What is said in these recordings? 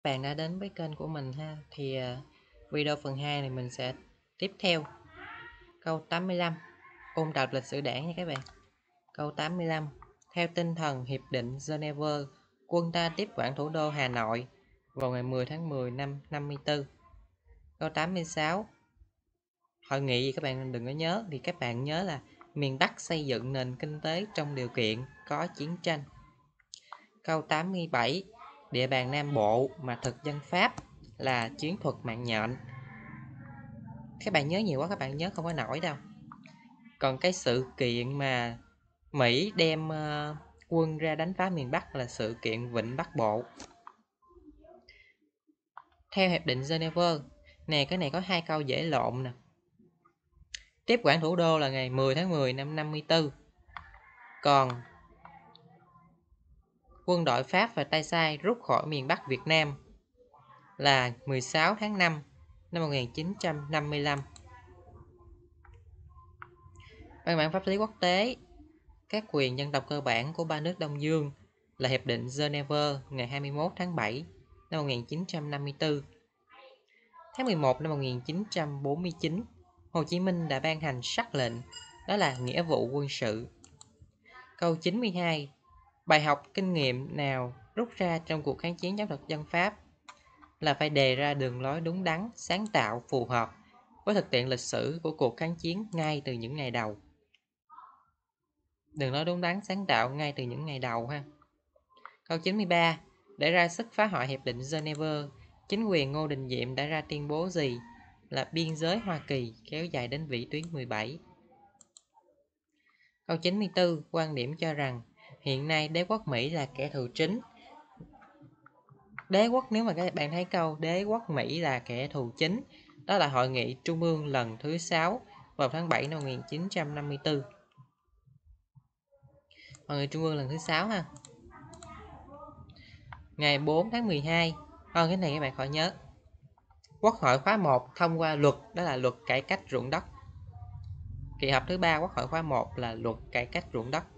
Bạn đã đến với kênh của mình ha. Thì video phần 2 này mình sẽ tiếp theo câu 85, ôn tập lịch sử Đảng nha các bạn. Câu 85: theo tinh thần Hiệp định Geneva, quân ta tiếp quản thủ đô Hà Nội vào ngày 10 tháng 10 năm 54. Câu 86: hội nghị gì các bạn đừng có nhớ, thì các bạn nhớ là miền Bắc xây dựng nền kinh tế trong điều kiện có chiến tranh. Câu 87: địa bàn Nam Bộ mà thực dân Pháp là chiến thuật mạng nhện. Các bạn nhớ nhiều quá các bạn nhớ không có nổi đâu. Còn cái sự kiện mà Mỹ đem quân ra đánh phá miền Bắc là sự kiện Vịnh Bắc Bộ. Theo Hiệp định Geneva nè, cái này có 2 câu dễ lộn nè. Tiếp quản thủ đô là ngày 10 tháng 10 năm 54. Còn quân đội Pháp và tay sai rút khỏi miền Bắc Việt Nam là 16 tháng 5 năm 1955. Văn bản pháp lý quốc tế các quyền dân tộc cơ bản của ba nước Đông Dương là Hiệp định Geneva ngày 21 tháng 7 năm 1954. Tháng 11 năm 1949, Hồ Chí Minh đã ban hành sắc lệnh, đó là nghĩa vụ quân sự. Câu 92: bài học kinh nghiệm nào rút ra trong cuộc kháng chiến chống thực dân Pháp? Là phải đề ra đường lối đúng đắn, sáng tạo, phù hợp với thực tiễn lịch sử của cuộc kháng chiến ngay từ những ngày đầu. Đường lối đúng đắn, sáng tạo ngay từ những ngày đầu ha. Câu 93: để ra sức phá hoại Hiệp định Geneva, chính quyền Ngô Đình Diệm đã ra tuyên bố gì? Là biên giới Hoa Kỳ kéo dài đến vĩ tuyến 17. Câu 94: quan điểm cho rằng hiện nay đế quốc Mỹ là kẻ thù chính. Đế quốc, nếu mà các bạn thấy câu đế quốc Mỹ là kẻ thù chính, đó là Hội nghị Trung ương lần thứ 6 vào tháng 7 năm 1954. Hội nghị Trung ương lần thứ 6 ha. Ngày 4 tháng 12. Cái này các bạn khỏi nhớ. Quốc hội khóa 1 thông qua luật, đó là luật cải cách ruộng đất. Kỳ họp thứ 3 Quốc hội khóa 1 là luật cải cách ruộng đất.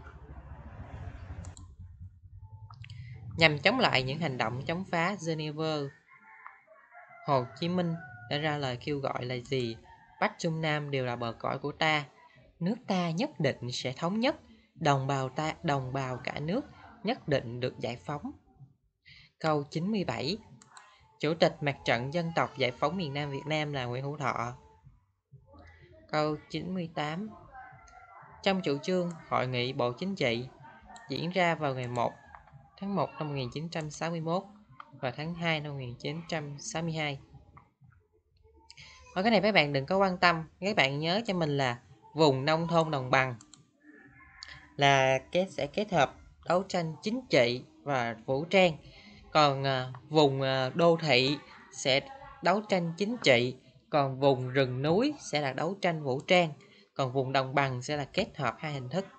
Nhằm chống lại những hành động chống phá Geneva, Hồ Chí Minh đã ra lời kêu gọi là gì? Bắc Trung Nam đều là bờ cõi của ta, nước ta nhất định sẽ thống nhất, đồng bào cả nước nhất định được giải phóng. Câu 97: Chủ tịch Mặt trận Dân tộc Giải phóng miền Nam Việt Nam là Nguyễn Hữu Thọ. Câu 98: trong chủ trương Hội nghị Bộ Chính trị diễn ra vào ngày 1 tháng 1 năm 1961 và tháng 2 năm 1962. Cái này các bạn đừng có quan tâm, các bạn nhớ cho mình là vùng nông thôn đồng bằng là sẽ kết hợp đấu tranh chính trị và vũ trang, còn vùng đô thị sẽ đấu tranh chính trị, còn vùng rừng núi sẽ là đấu tranh vũ trang, còn vùng đồng bằng sẽ là kết hợp hai hình thức.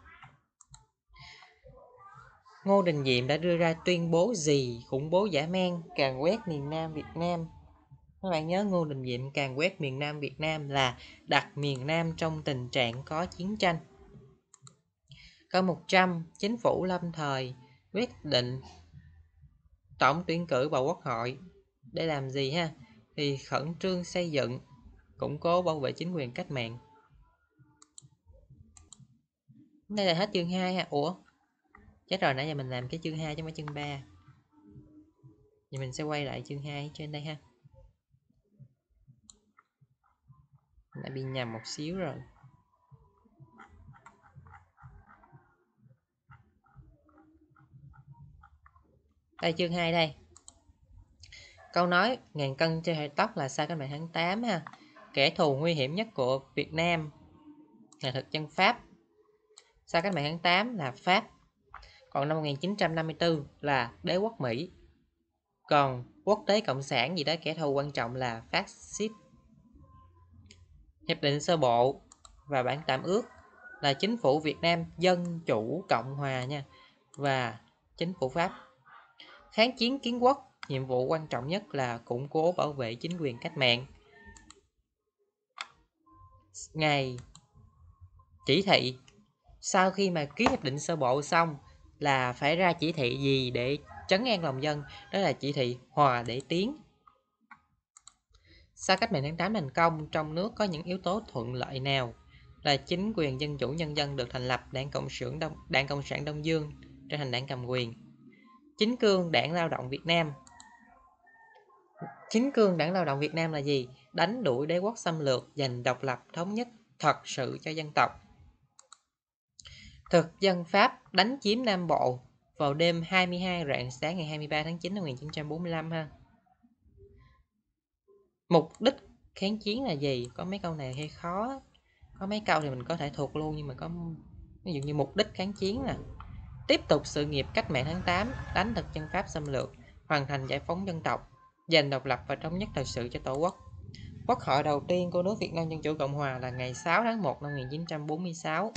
Ngô Đình Diệm đã đưa ra tuyên bố gì khủng bố dã man càn quét miền Nam Việt Nam? Các bạn nhớ Ngô Đình Diệm càn quét miền Nam Việt Nam là đặt miền Nam trong tình trạng có chiến tranh. Câu 100: chính phủ lâm thời quyết định tổng tuyển cử bầu quốc hội để làm gì ha? Thì khẩn trương xây dựng, củng cố bảo vệ chính quyền cách mạng. Đây là hết chương 2 ha. Ủa? Chết rồi, nãy giờ mình làm cái chương 2 chứ không phải chương 3. Vậy mình sẽ quay lại chương 2 trên đây ha. Mình đã bị nhầm một xíu rồi. Đây chương 2 đây. Câu nói ngàn cân treo sợi tóc là sai cách mạng tháng 8 ha. Kẻ thù nguy hiểm nhất của Việt Nam là thực dân Pháp. Sai cách mạng tháng 8 là Pháp. Còn năm 1954 là đế quốc Mỹ. Còn quốc tế cộng sản gì đó, kẻ thù quan trọng là phát xít. Hiệp định sơ bộ và bản tạm ước là chính phủ Việt Nam Dân Chủ Cộng Hòa nha, và chính phủ Pháp. Kháng chiến kiến quốc, nhiệm vụ quan trọng nhất là củng cố bảo vệ chính quyền cách mạng. Ngày chỉ thị sau khi mà ký hiệp định sơ bộ xong là phải ra chỉ thị gì để trấn an lòng dân, đó là chỉ thị hòa để tiến. Sau cách mạng tháng 8 thành công, trong nước có những yếu tố thuận lợi nào? Là chính quyền dân chủ nhân dân được thành lập, Đảng Cộng sản Đông Dương trở thành đảng cầm quyền. Chính cương Đảng Lao động Việt Nam. Chính cương Đảng Lao động Việt Nam là gì? Đánh đuổi đế quốc xâm lược, giành độc lập thống nhất thật sự cho dân tộc. Thực dân Pháp đánh chiếm Nam Bộ vào đêm 22 rạng sáng ngày 23 tháng 9 năm 1945 ha. Mục đích kháng chiến là gì? Có mấy câu này hơi khó. Có mấy câu thì mình có thể thuộc luôn, nhưng mà có ví dụ như mục đích kháng chiến là tiếp tục sự nghiệp cách mạng tháng 8, đánh thực dân Pháp xâm lược, hoàn thành giải phóng dân tộc, giành độc lập và thống nhất thật sự cho Tổ quốc. Quốc hội đầu tiên của nước Việt Nam Dân Chủ Cộng Hòa là ngày 6 tháng 1 năm 1946.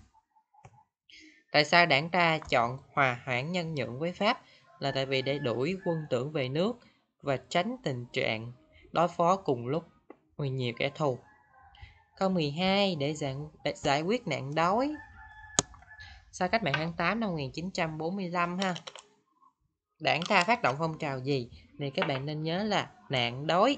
Tại sao đảng ta chọn hòa hoãn nhân nhượng với Pháp? Là tại vì để đuổi quân tưởng về nước và tránh tình trạng đối phó cùng lúc với nhiều kẻ thù. Câu 12, để giải quyết nạn đói. Sau cách mạng tháng 8 năm 1945 ha, đảng ta phát động phong trào gì? Thì các bạn nên nhớ là nạn đói.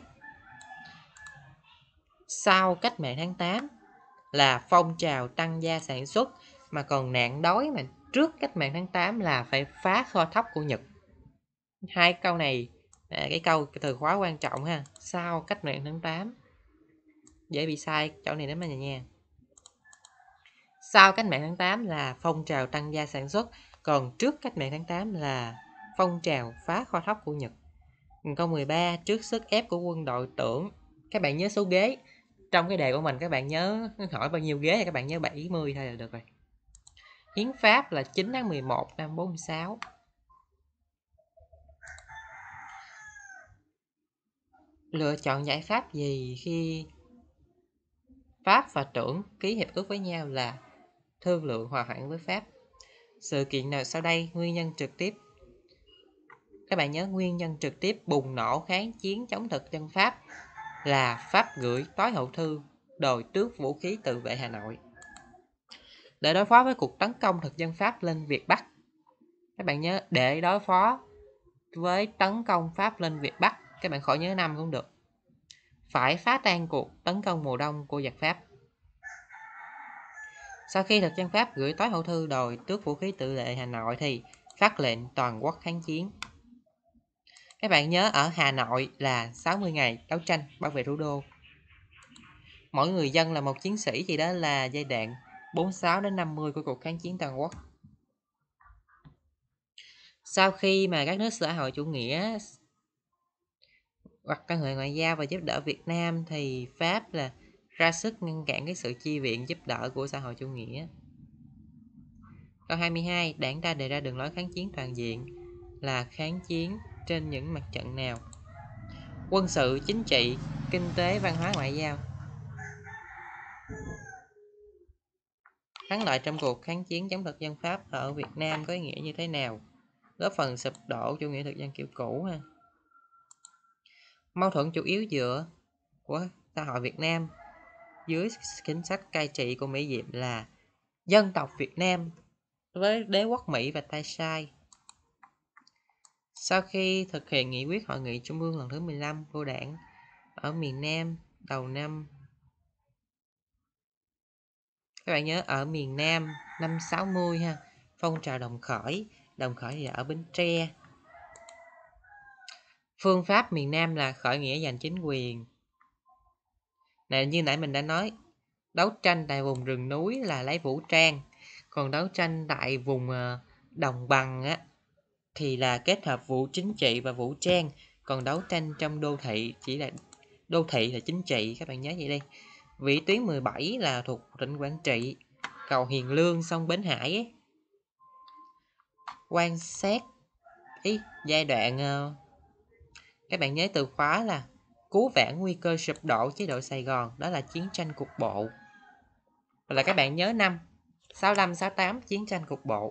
Sau cách mạng tháng 8 là phong trào tăng gia sản xuất, mà còn nạn đói mà trước cách mạng tháng 8 là phải phá kho thóc của Nhật. Hai câu này cái từ khóa quan trọng ha. Sau cách mạng tháng 8 dễ bị sai chỗ này lắm nha. Sau cách mạng tháng 8 là phong trào tăng gia sản xuất, còn trước cách mạng tháng 8 là phong trào phá kho thóc của Nhật. Câu 13, trước sức ép của quân đội tưởng. Các bạn nhớ số ghế. Trong cái đề của mình các bạn nhớ hỏi bao nhiêu ghế thì các bạn nhớ 70 thôi là được rồi. Hiến pháp là 9 tháng 11 năm 46. Lựa chọn giải pháp gì khi Pháp và tưởng ký hiệp ước với nhau là thương lượng hòa hoãn với Pháp? Sự kiện nào sau đây nguyên nhân trực tiếp? Các bạn nhớ nguyên nhân trực tiếp bùng nổ kháng chiến chống thực dân Pháp là Pháp gửi tối hậu thư đòi tước vũ khí tự vệ Hà Nội để đối phó với cuộc tấn công thực dân Pháp lên Việt Bắc. Các bạn nhớ để đối phó với tấn công Pháp lên Việt Bắc, các bạn khỏi nhớ năm cũng được. Phải phá tan cuộc tấn công mùa đông của giặc Pháp. Sau khi thực dân Pháp gửi tối hậu thư đòi tước vũ khí tự vệ Hà Nội thì phát lệnh toàn quốc kháng chiến. Các bạn nhớ ở Hà Nội là 60 ngày đấu tranh bảo vệ thủ đô. Mỗi người dân là một chiến sĩ, thì đó là giai đoạn 46 đến 50 của cuộc kháng chiến toàn quốc. Sau khi mà các nước xã hội chủ nghĩa hoặc căn hệ ngoại giao và giúp đỡ Việt Nam thì Pháp là ra sức ngăn cản cái sự chi viện giúp đỡ của xã hội chủ nghĩa. Câu 22, đảng ta đề ra đường lối kháng chiến toàn diện là kháng chiến trên những mặt trận nào? Quân sự, chính trị, kinh tế, văn hóa, ngoại giao. Thắng lợi trong cuộc kháng chiến chống thực dân Pháp ở Việt Nam có ý nghĩa như thế nào? Góp phần sụp đổ chủ nghĩa thực dân kiểu cũ ha. Mâu thuẫn chủ yếu giữa của xã hội Việt Nam dưới chính sách cai trị của Mỹ Diệm là dân tộc Việt Nam với đế quốc Mỹ và tay sai. Sau khi thực hiện nghị quyết hội nghị trung ương lần thứ 15 của đảng ở miền Nam đầu năm, các bạn nhớ ở miền Nam năm 60 ha, phong trào đồng khởi thì ở Bến Tre. Phương pháp miền Nam là khởi nghĩa giành chính quyền. Này, như nãy mình đã nói, đấu tranh tại vùng rừng núi là lấy vũ trang, còn đấu tranh tại vùng đồng bằng á thì là kết hợp vũ chính trị và vũ trang, còn đấu tranh trong đô thị chỉ là đô thị là chính trị, các bạn nhớ vậy đi. Vĩ tuyến 17 là thuộc tỉnh Quảng Trị, cầu Hiền Lương, sông Bến Hải ấy. Quan sát giai đoạn các bạn nhớ từ khóa là cứu vãn nguy cơ sụp đổ chế độ Sài Gòn, đó là chiến tranh cục bộ. Và là các bạn nhớ năm 65, 68 chiến tranh cục bộ.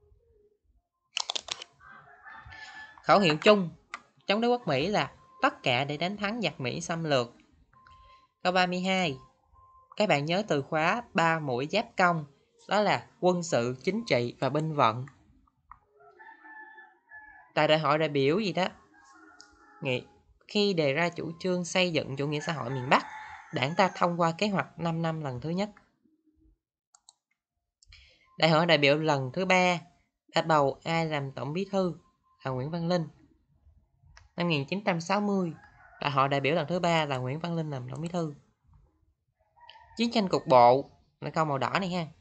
Khẩu hiệu chung chống đế quốc Mỹ là tất cả để đánh thắng giặc Mỹ xâm lược. Câu 32, các bạn nhớ từ khóa 3 mũi giáp công, đó là quân sự, chính trị và binh vận. Tại đại hội đại biểu gì đó, khi đề ra chủ trương xây dựng chủ nghĩa xã hội miền Bắc, đảng ta thông qua kế hoạch 5 năm lần thứ nhất. Đại hội đại biểu lần thứ 3 đã bầu ai làm tổng bí thư là Nguyễn Văn Linh. Năm 1960, đại hội đại biểu lần thứ 3 là Nguyễn Văn Linh làm tổng bí thư. Chiến tranh cục bộ là câu màu đỏ này ha.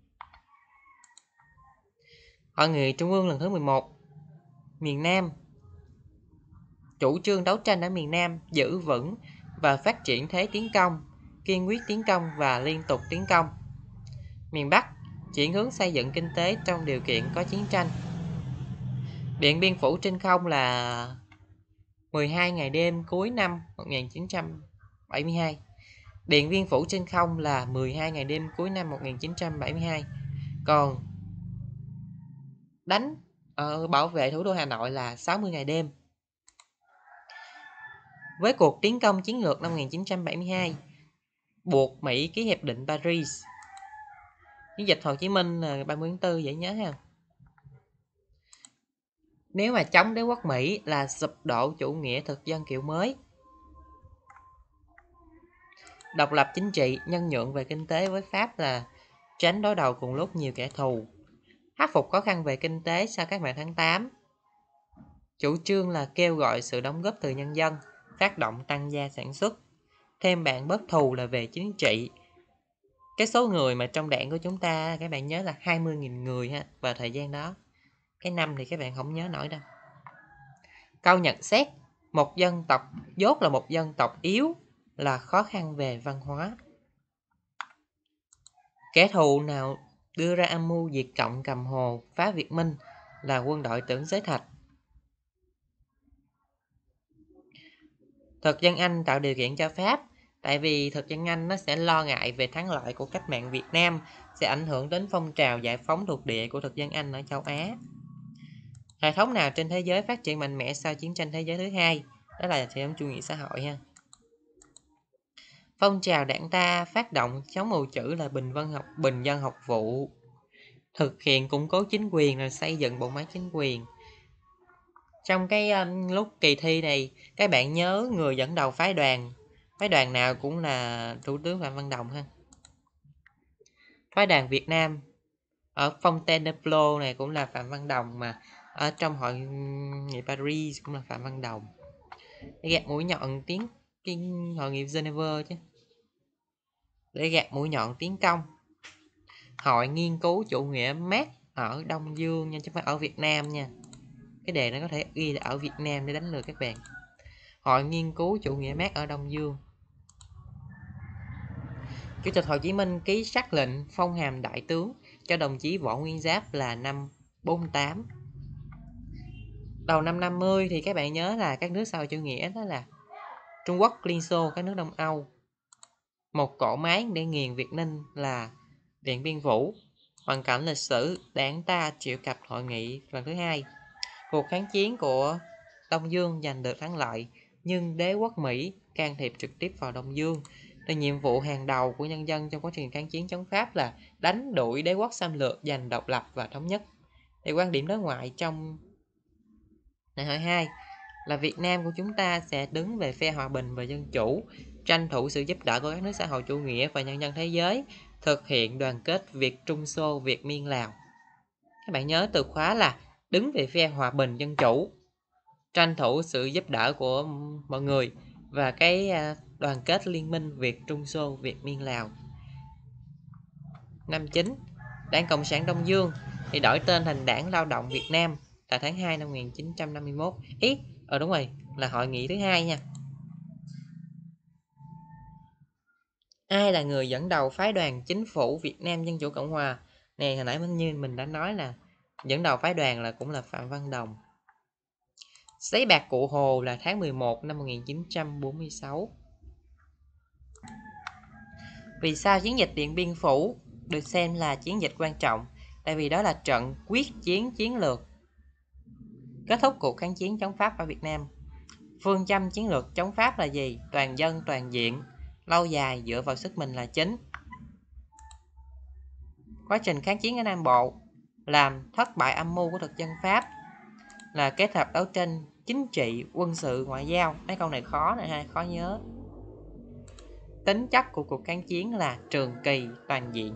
Hội nghị Trung ương lần thứ 11, miền Nam. Chủ trương đấu tranh ở miền Nam giữ vững và phát triển thế tiến công, kiên quyết tiến công và liên tục tiến công. Miền Bắc chuyển hướng xây dựng kinh tế trong điều kiện có chiến tranh. Điện Biên Phủ trên không là 12 ngày đêm cuối năm 1972. Điện Biên Phủ trên không là 12 ngày đêm cuối năm 1972. Còn đánh bảo vệ thủ đô Hà Nội là 60 ngày đêm. Với cuộc tiến công chiến lược năm 1972, buộc Mỹ ký hiệp định Paris. Chiến dịch Hồ Chí Minh là 30 tháng 4 dễ nhớ ha. Nếu mà chống đế quốc Mỹ là sụp đổ chủ nghĩa thực dân kiểu mới. Độc lập chính trị, nhân nhượng về kinh tế với Pháp là tránh đối đầu cùng lúc nhiều kẻ thù. Khắc phục khó khăn về kinh tế sau cách mạng tháng 8. Chủ trương là kêu gọi sự đóng góp từ nhân dân, phát động tăng gia sản xuất. Thêm bạn bớt thù là về chính trị. Cái số người mà trong đảng của chúng ta, các bạn nhớ là 20.000 người ha, vào thời gian đó. Cái năm thì các bạn không nhớ nổi đâu. Câu nhận xét, một dân tộc dốt là một dân tộc yếu là khó khăn về văn hóa. Kẻ thù nào đưa ra âm mưu diệt Cộng cầm Hồ, phá Việt Minh là quân đội Tưởng Giới Thạch. Thực dân Anh tạo điều kiện cho Pháp, tại vì thực dân Anh nó sẽ lo ngại về thắng lợi của cách mạng Việt Nam sẽ ảnh hưởng đến phong trào giải phóng thuộc địa của thực dân Anh ở châu Á. Hệ thống nào trên thế giới phát triển mạnh mẽ sau chiến tranh thế giới thứ hai? Đó là hệ thống chủ nghĩa xã hội ha. Phong trào đảng ta phát động chống mù chữ là bình dân học vụ, thực hiện củng cố chính quyền là xây dựng bộ máy chính quyền. Trong cái lúc kỳ thi này, các bạn nhớ người dẫn đầu phái đoàn nào cũng là Thủ tướng Phạm Văn Đồng ha. Phái đoàn Việt Nam ở Fontainebleau này cũng là Phạm Văn Đồng, mà ở trong hội nghị Paris cũng là Phạm Văn Đồng. Để gạt mũi nhọn tiến hội nghị Geneva chứ. Để gạt mũi nhọn tiến công. Hội nghiên cứu chủ nghĩa Mác ở Đông Dương nha, chứ không phải ở Việt Nam nha. Cái đề nó có thể ghi là ở Việt Nam để đánh lừa các bạn. Hội nghiên cứu chủ nghĩa Mác ở Đông Dương. Chủ tịch Hồ Chí Minh ký sắc lệnh phong hàm đại tướng cho đồng chí Võ Nguyên Giáp là năm 48. Đầu năm 50 thì các bạn nhớ là các nước xã hội chủ nghĩa đó là Trung Quốc, Liên Xô, các nước Đông Âu. Một cỗ máy để nghiền Việt Ninh là Điện Biên Phủ. Hoàn cảnh lịch sử, đảng ta triệu tập hội nghị lần thứ hai. Cuộc kháng chiến của Đông Dương giành được thắng lợi, nhưng đế quốc Mỹ can thiệp trực tiếp vào Đông Dương. Thì nhiệm vụ hàng đầu của nhân dân trong quá trình kháng chiến chống Pháp là đánh đuổi đế quốc xâm lược, giành độc lập và thống nhất. Thì quan điểm đối ngoại trong đại hội 2 là Việt Nam của chúng ta sẽ đứng về phe hòa bình và dân chủ, tranh thủ sự giúp đỡ của các nước xã hội chủ nghĩa và nhân dân thế giới, thực hiện đoàn kết Việt Trung Xô, Việt Miên Lào. Các bạn nhớ từ khóa là đứng về phe hòa bình dân chủ, tranh thủ sự giúp đỡ của mọi người và cái đoàn kết liên minh Việt Trung Xô, Việt Miên Lào. Năm 9, Đảng Cộng sản Đông Dương thì đổi tên thành Đảng Lao động Việt Nam tại tháng 2 năm 1951. Đúng rồi, là hội nghị thứ hai nha. Ai là người dẫn đầu phái đoàn chính phủ Việt Nam Dân Chủ Cộng Hòa? Nè, hồi nãy mình đã nói là dẫn đầu phái đoàn là cũng là Phạm Văn Đồng. Giấy bạc Cụ Hồ là tháng 11 năm 1946. Vì sao chiến dịch Điện Biên Phủ được xem là chiến dịch quan trọng? Tại vì đó là trận quyết chiến chiến lược kết thúc cuộc kháng chiến chống Pháp ở Việt Nam. Phương châm chiến lược chống Pháp là gì? Toàn dân, toàn diện, lâu dài, dựa vào sức mình là chính. Quá trình kháng chiến ở Nam Bộ làm thất bại âm mưu của thực dân Pháp, là kết hợp đấu tranh chính trị, quân sự, ngoại giao. Mấy câu này khó nè ha, khó nhớ. Tính chất của cuộc kháng chiến là trường kỳ, toàn diện.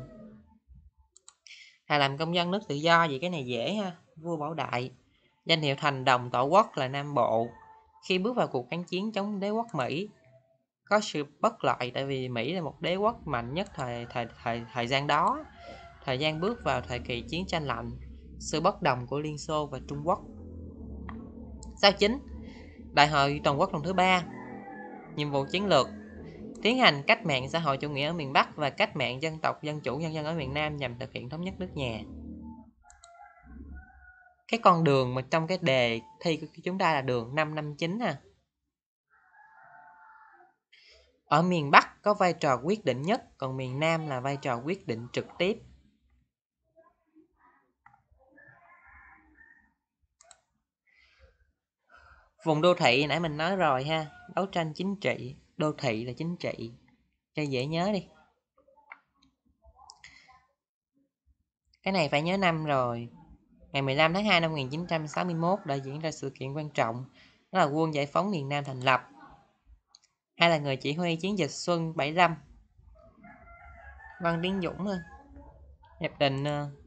Làm công dân nước tự do, vì cái này dễ ha. Vua Bảo Đại. Danh hiệu thành đồng tổ quốc là Nam Bộ. Khi bước vào cuộc kháng chiến chống đế quốc Mỹ, có sự bất lợi tại vì Mỹ là một đế quốc mạnh nhất thời gian đó. Thời gian bước vào thời kỳ chiến tranh lạnh, sự bất đồng của Liên Xô và Trung Quốc. Sao chính Đại hội toàn quốc lần thứ 3. Nhiệm vụ chiến lược: tiến hành cách mạng xã hội chủ nghĩa ở miền Bắc và cách mạng dân tộc dân chủ nhân dân ở miền Nam nhằm thực hiện thống nhất nước nhà. Cái con đường mà trong cái đề thi của chúng ta là đường 559 ha. Ở miền Bắc có vai trò quyết định nhất, còn miền Nam là vai trò quyết định trực tiếp. Vùng đô thị nãy mình nói rồi ha, đấu tranh chính trị, đô thị là chính trị, cho dễ nhớ đi. Cái này phải nhớ năm rồi. Ngày 15 tháng 2 năm 1961 đã diễn ra sự kiện quan trọng, đó là Quân Giải phóng miền Nam thành lập. Ai là người chỉ huy chiến dịch Xuân 75? Văn Tiến Dũng. Hiệp định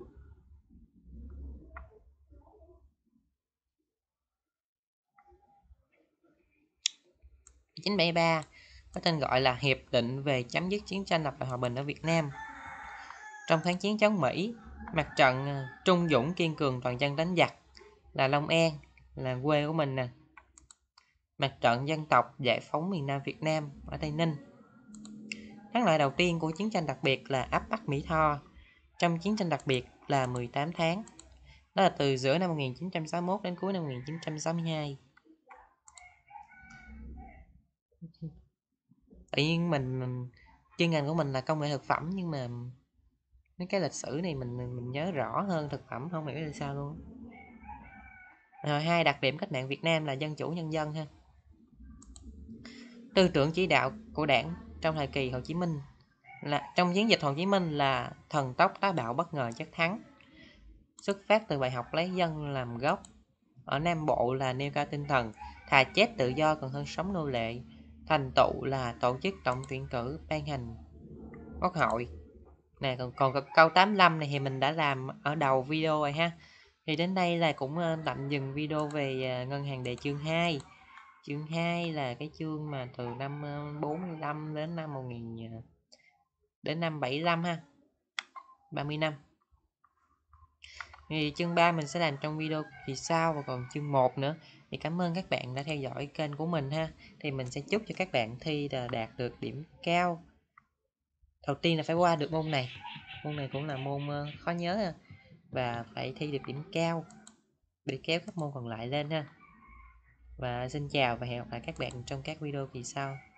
1973 có tên gọi là Hiệp định về chấm dứt chiến tranh lập lại hòa bình ở Việt Nam. Trong kháng chiến chống Mỹ, mặt trận trung dũng kiên cường toàn dân đánh giặc là Long An, là quê của mình nè. Mặt trận dân tộc giải phóng miền Nam Việt Nam ở Tây Ninh. Thắng lợi đầu tiên của chiến tranh đặc biệt là áp Bắc Mỹ Tho. Trong chiến tranh đặc biệt là 18 tháng. Đó là từ giữa năm 1961 đến cuối năm 1962. Tự nhiên mình chuyên ngành của mình là công nghệ thực phẩm, nhưng mà mấy cái lịch sử này mình nhớ rõ hơn thực phẩm, không hiểu là sao luôn. Rồi 2, đặc điểm cách mạng Việt Nam là dân chủ nhân dân ha. Tư tưởng chỉ đạo của Đảng trong thời kỳ Hồ Chí Minh là trong chiến dịch Hồ Chí Minh là thần tốc táo bạo bất ngờ chắc thắng. Xuất phát từ bài học lấy dân làm gốc. Ở Nam Bộ là nêu cao tinh thần thà chết tự do còn hơn sống nô lệ. Thành tựu là tổ chức tổng tuyển cử, ban hành quốc hội. Nè, còn câu 85 này thì mình đã làm ở đầu video rồi ha. Thì đến đây là cũng tạm dừng video về ngân hàng đề chương 2. Chương 2 là cái chương mà từ năm 45 đến năm 1000 đến năm 75 ha. 30 năm. Thì chương 3 mình sẽ làm trong video kỳ sau, và còn chương 1 nữa. Thì cảm ơn các bạn đã theo dõi kênh của mình ha. Thì mình sẽ chúc cho các bạn thi là đạt được điểm cao. Đầu tiên là phải qua được môn này. Môn này cũng là môn khó nhớ ha. Và phải thi được điểm cao để kéo các môn còn lại lên ha. Và xin chào và hẹn gặp lại các bạn trong các video kỳ sau.